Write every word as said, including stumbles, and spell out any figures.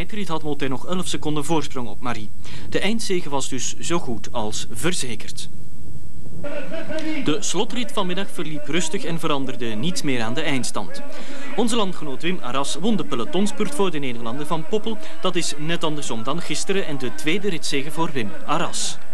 eindrit had Mottet nog elf seconden voorsprong op Marie. De eindzege was dus zo goed als verzekerd. De slotrit vanmiddag verliep rustig en veranderde niets meer aan de eindstand. Onze landgenoot Wim Arras won de pelotonspurt voor de Nederlander van Poppel. Dat is net andersom dan gisteren en de tweede ritzege voor Wim Arras.